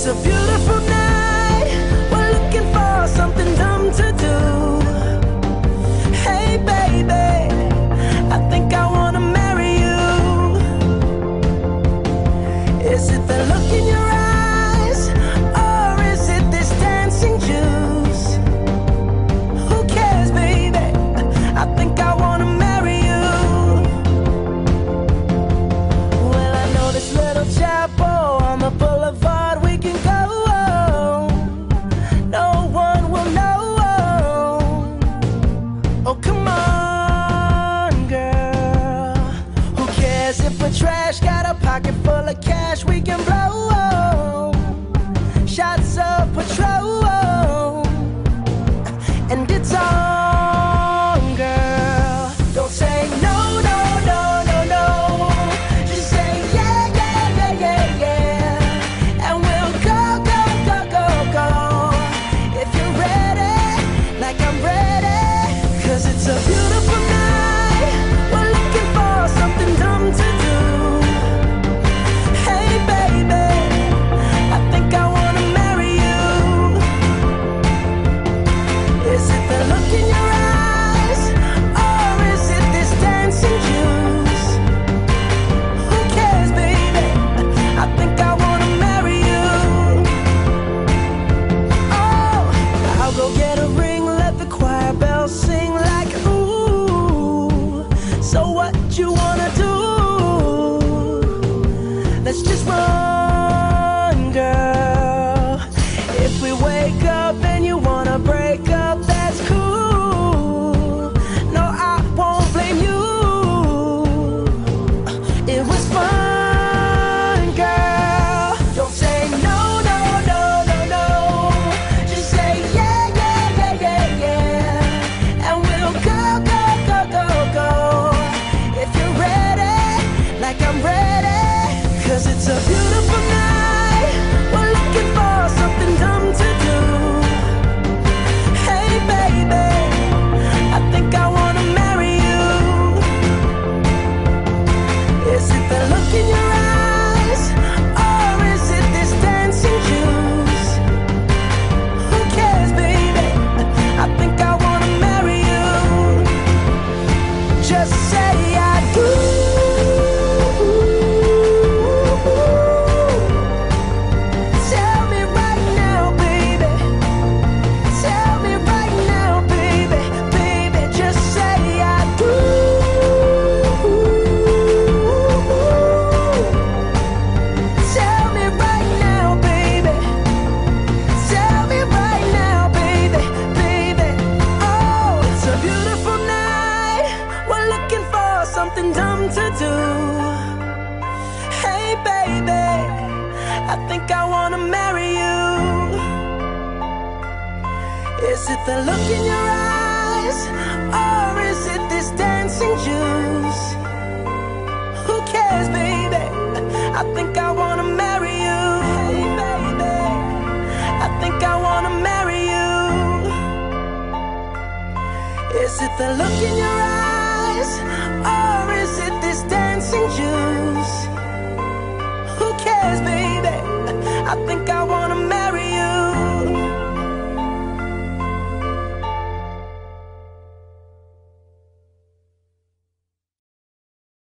It's a beautiful night. We're looking for something dumb to do. Hey baby, I think I wanna marry you. Is it the look in your eyes, or is it this dancing juice? Who cares, baby? I think I wanna marry you. Well, I know this little chapel on the boulevard we can go. No one will know. Oh, come on, girl. Who cares if we're trash? Got a pocket full of cash we can blow. Shots of Patrol, and it's on, girl. Don't say no, no, no, no, no. Just say yeah, yeah, yeah, yeah, yeah. And we'll go, go, go, go, go. If you're ready, like I'm ready. 'Cause it's a beautiful night. We're looking for something dumb to do. Hey baby, I think I wanna marry you. Is it the look in your eyes, or is it this dancing juice? Who cares, baby? I think I wanna marry you. Oh, I'll go get a ring, let the choir bells sing like ooh. So what you wanna do? Let's just run, girl. If we wake up and you wanna break up, that's cool. No, I won't blame you. It was fun, girl. Don't say no, no, no, no, no. Just say yeah, yeah, yeah, yeah, yeah. And we'll go, go, go, go, go. If you're ready, like I'm ready. 'Cause it's a beautiful night. We're looking for something dumb to do. Hey baby, I think I wanna marry you. Is it the look in your eyes, or is it this dancing juice? Who cares, baby? I think I wanna marry you. Just say I do. Tell me right now, baby. Tell me right now, baby. Baby, just say I do. Tell me right now, baby. Tell me right now, baby. Baby, oh, it's a beautiful night. We're looking for something dumb to do. Hey baby, I think I wanna marry you. Is it the look in your eyes, or is it this dancing juice? Who cares, baby? I think I wanna marry you. Hey baby, I think I wanna marry you. Is it the look in your eyes, or is it this dancing juice? Who cares, baby? I think I wanna